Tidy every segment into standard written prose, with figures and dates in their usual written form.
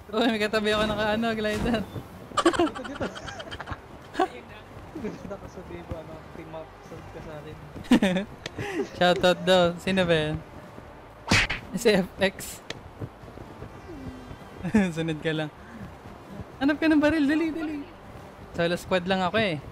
Uy, may katabi ako naka glider. Dito, dito. Ayun na. Ganda ka sa Vivo, ano, team up, send ka sa akin. Shoutout daw. Sino ba yan? Si FX. Sunod ka lang. Hanap ka ng baril, dali, dali. Solo squad lang ako eh.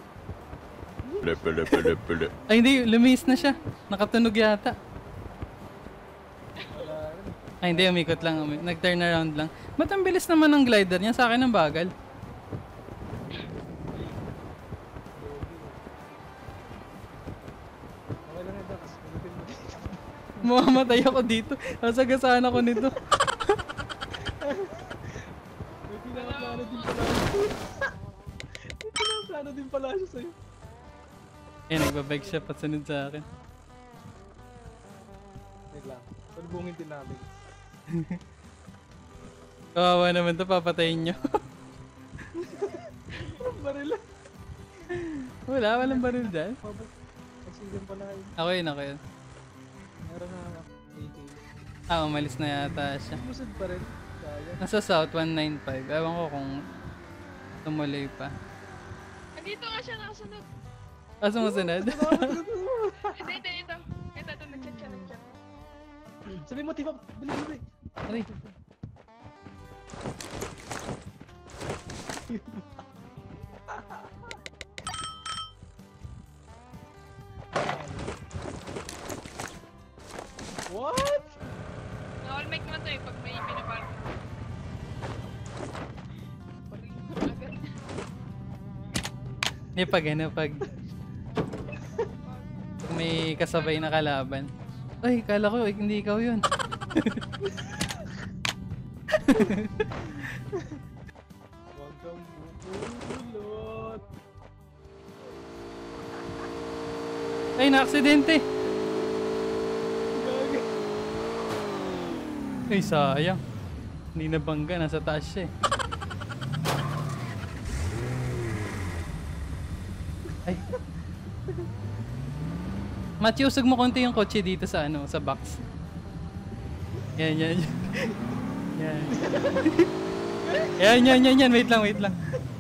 Ay hindi, lumis na siya. Nakatunog yata. Wala rin. Ay hindi, umikot lang. Nag-turn around lang. Ba't ang bilis naman ng glider niya? Sa akin ang bagal. Okay lang ito, kasi ulitin mo dito. Mamamatay ako dito. Nasagasaan ako nito. May pinaplano din pala. May pinaplano din pala siya sa'yo. Eh, nagbabike siya pasunod sa akin. Wait lang, salubungin din namin. Kawawa naman to, papatayin nyo. Anong baril? Walang baril dyan. Oxygen pala yun. Ako yun. Meron na AK. Ah, umalis na yata siya. Musod pa rin. Kaya. Nasa South 195. Ewan ko kung tumuloy pa. Andito nga siya nakasunod. Ah, sumusunod? Ito. Ito, nag-chat siya, nag-chat. Sabi mo, team up. Bili, bili. Aray. What? Na-all mic naman to eh, pag may pinaparang. Paring agad. Hindi pag may kasabay na kalaban. Ay, kala ko hindi ikaw yun. Huwag kang bubulot. Ay, na-aksidente. Gagi. Ay, sayang. Hindi nabangga, nasa taas siya eh. Ay. Matthew, usag mo konti yung kotse dito sa sa box. Yan. Yan. Wait lang.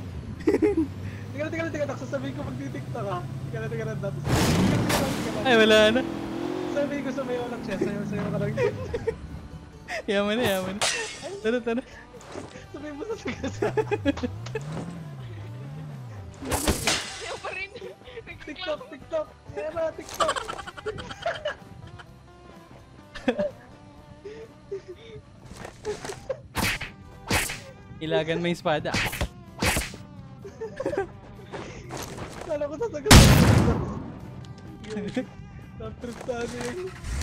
Teka lang. Sasabihin ko magtitikta ka. Teka lang. Ay, wala na. Sabihin ko sabayaw lang siya. Sayaw ka lang. Yaman na. Tara. Sabihin mo sa sigasa. Siya pa rin. TikTok. Yan na, TikTok. Ilagan mo yung espada. Kala ko sa sagasa. Top trip sa amin.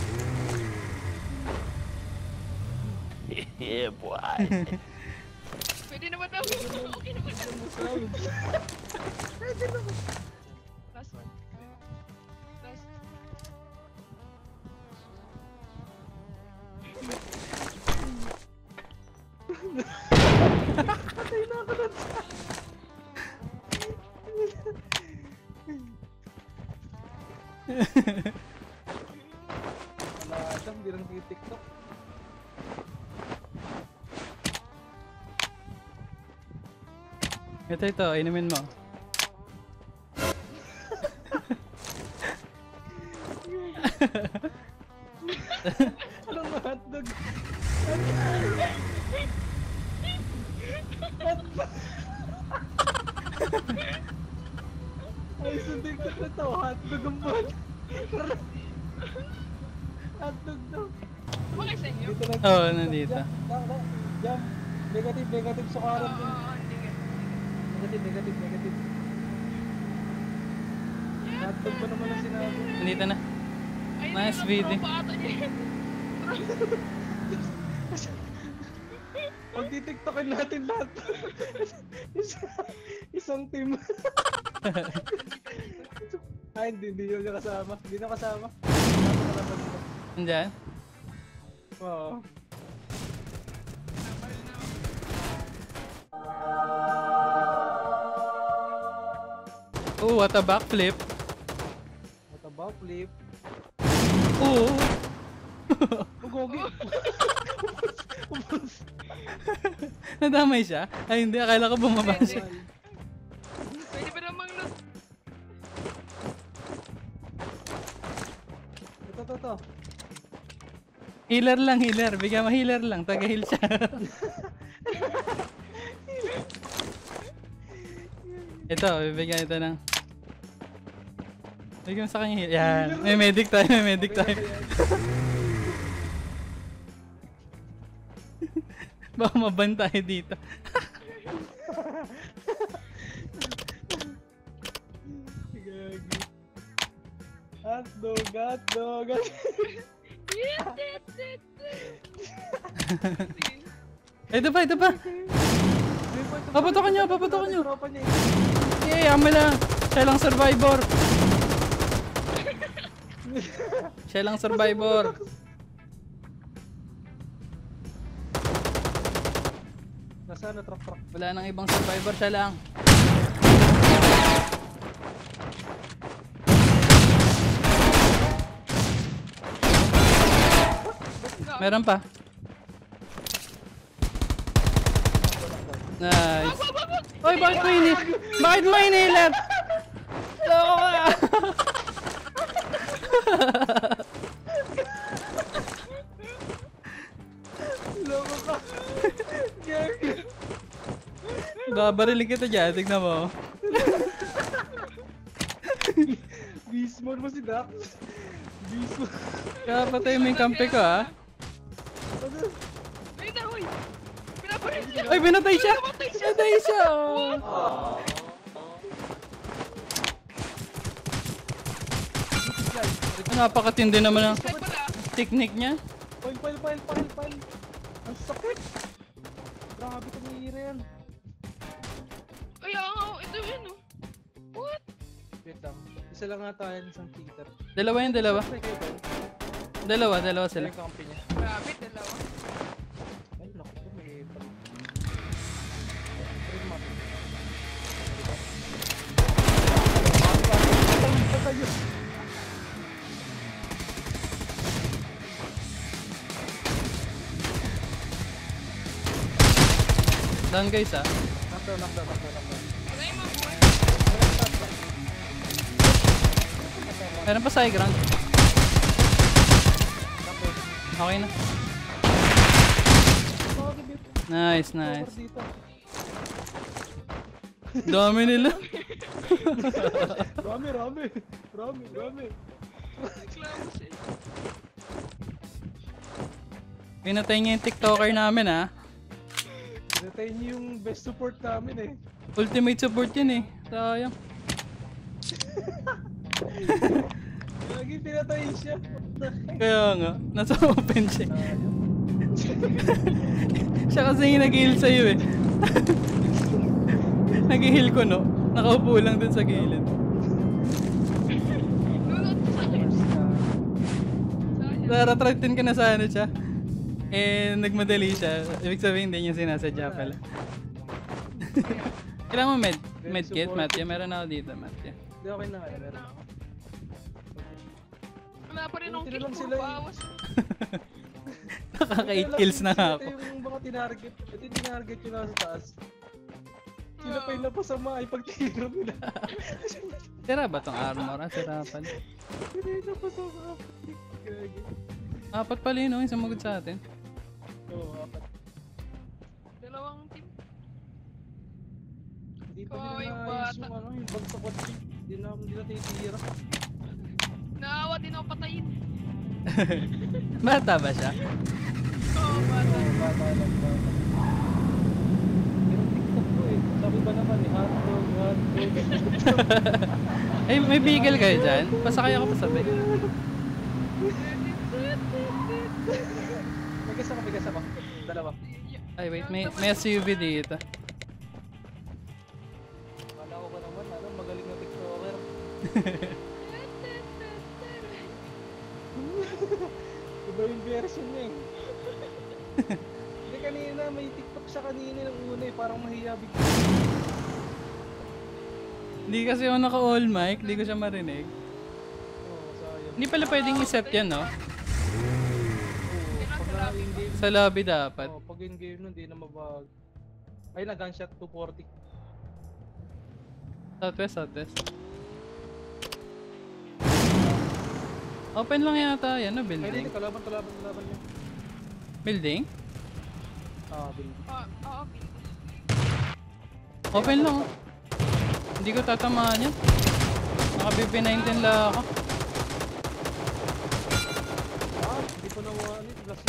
Yeah, boy. Pwede naman daw. Okay naman daw. Last one. Last. Patay na ako nun. Wala siyang birang di TikTok. Ito, inumin mo. Anong hotdog? Ay, sundin ko na to. Hotdog ang buwan. Hotdog daw. Okay sa inyo? Dito lang. Oo, nandito. Jam. Negative sukaran din. Hindi ka. Negative. Hotdog pa naman ang sinabi. Nandito na. Ay, Nice video. Pag titiktokin natin lahat. Isang team. Ay, hindi yun yung kasama. Hindi na kasama. Andyan? Oo. Oh, what a backflip. What about flip? Oo. Ugogi. Ubus. Nadamay siya? Ay hindi, akala ko bumaba siya. Pwede ba namang loot? Ito. Healer lang, healer. Bigyan mo healer lang. Taga-heal siya. Ito, bibigyan ito ng... Bigyan mo sa kanya heal. Yan. May medic tayo, may medic tayo. Baka maban tayo dito. Gagi. Hotdog. Ito pa. Paputokan nyo. Tropa niya eh. Yay, ame lang. Siya lang survivor. Nasaan na truck? Wala nang ibang survivor, siya lang. Meron pa. Nice. Oy, bakit mo inilat? Loko ka. Loko ka. Gagi. Babariling kita dyan, tignan mo. Bismon mo si Dax. Bismon. Kaya patay mo yung kampe ko, ha? Ayun na, hoy! Pinaparin siya! Ay, pinatay siya! Pinatay siya! Pinatay siya! Oh. Napakatindi naman ang Saan pala? technique niya. Pile. Ang sakit. Grabe tumira yan. Ay, ito yun, oh. What? Wait lang. Isa lang nga tayo isang theater. Dalawa yun, dalawa. Dalawa sila. Yung company niya. Grabe, dalawa. Ay, naku. May pag... Down guys, ha? Knockdown. Wala yung mga buhay. Meron pa sa high ground. Okay na. Nice. Dito. Dami nila. Rami. Reklamo siya. Pinatay niya yung TikToker namin, ha? Pinatay niyo yung best support namin eh. Ultimate support yun, eh. Sayang. Lagi pinatay siya. Kaya nga, nasa open siya. Siya kasi yung nag-heal sa'yo, eh. Nag-heal ko, no? Nakaupo lang dun sa gilid. Nunod sa akin. Sayang. Naratratin ka na sana siya. Eh, nagmadali siya. Ibig sabihin, hindi niya sinasadya pala. Kailangan mo medkit, Matthew. Meron ako dito, Matthew. Hindi okay na kaya. Meron ako. Wala pa rin akong Tira kill. lang Puro sila eh. paawas. Nakaka-8 kills na nga ako. Ito yung mga tinarget. Ito yung tinarget yung nasa taas. Sila pa yung napasama ay pagtiro nila. Sira ba tong armor? Sira pa. Sila yung napasama. Gagi. Apat pala yun, no? Yung sumugod sa atin. Oo, apat. Dalawang team. Hindi pa Oh, nila yung naayos bata. yung ano, yung bag sa kotse. Hindi na titira. Naawa din ako patayin. Bata ba siya? Oo, bata. Oo, bata lang, bata. Pero TikTok ko eh. Sabi ba naman eh, hotdog. Ay, may beagle kayo dyan? Pasakay ako pasabay. May gas ako. Dalawa. Ay, wait. May SUV dito. Kala ko ba naman, magaling na TikToker. Iba yung version niya eh. Hindi kanina, may TikTok siya kanina ng una eh. Parang mahiya bigla. Hindi kasi ako naka-all mic. Hindi ko siya marinig. Oo, sayang. Hindi pala pwedeng i-set yan, no? Oo, pag in-game. Sa lobby dapat. Oo, pag in-game nun, di na mabag. Ay na, gunshot 240. Southwest, southwest. Open lang yata yan, no? Ay, Building. hindi, kalaban niya. Building? Ah, building. Oo, building. Open lang, oh. Hindi ko tatamaan yan. Naka-BP-19 lang ako. Ah, hindi ko nawalan. Last.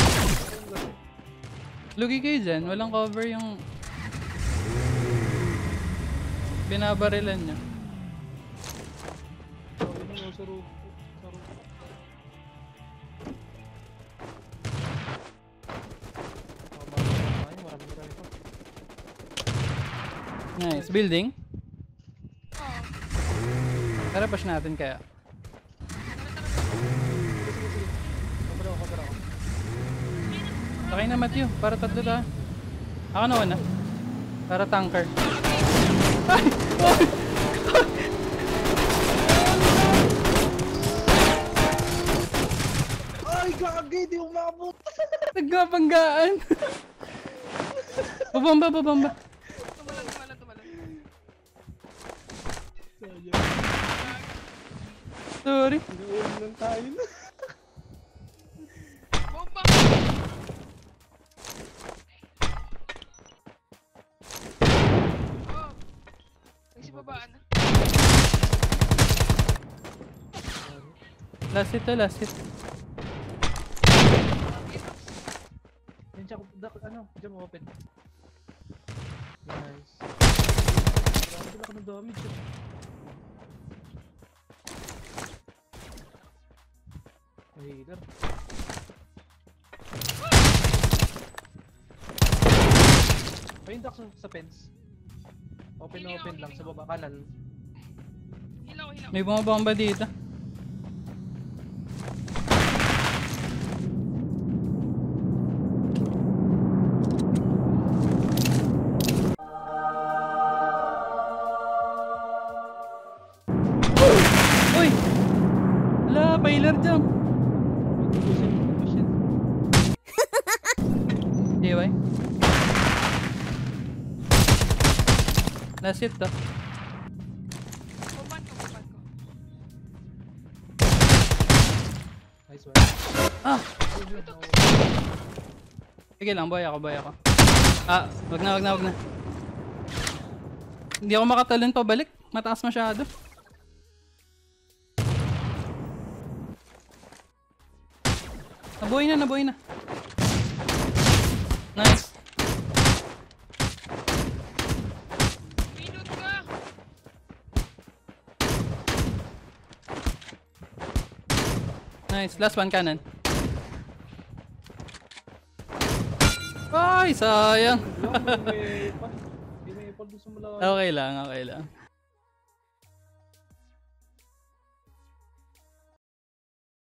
Lugi kayo dyan, walang cover yung binabarilan nyo. Sabi mo, saro. Marami pa. Nice. Building? Oo. Tara, push natin kaya. Sige. Cover ako. Sakay na Matthew, para tatlo tayo. Ako na una. Para tanker. Ay! Ay! Ay, gagi, di umabot. Nagkapanggaan! Babamba. Tumalan. Sorry. Inuulam lang tayo na. Bomba! Oh. Nagsibabaan na. Last hit to, last hit. Yan siya, dyan mo open. Nice. Grabe sila ka ng damage. Healer. Ayun dak sa fence. Open na open lang sa baba kanan. Hilaw. May bumabomba dito. Uy! Wala, pailer jump. DY. Last hit to. Bomban ko. Nice one. Ah! Sige lang, boy ako. Ah, wag na. Hindi ako makatalon pa balik. Mataas masyado. Nabuhay na. Nice. Pinot ka! Nice. Last one kanan. Ay, sayang. May pa. Hindi may ipon dun sa mula. Okay lang.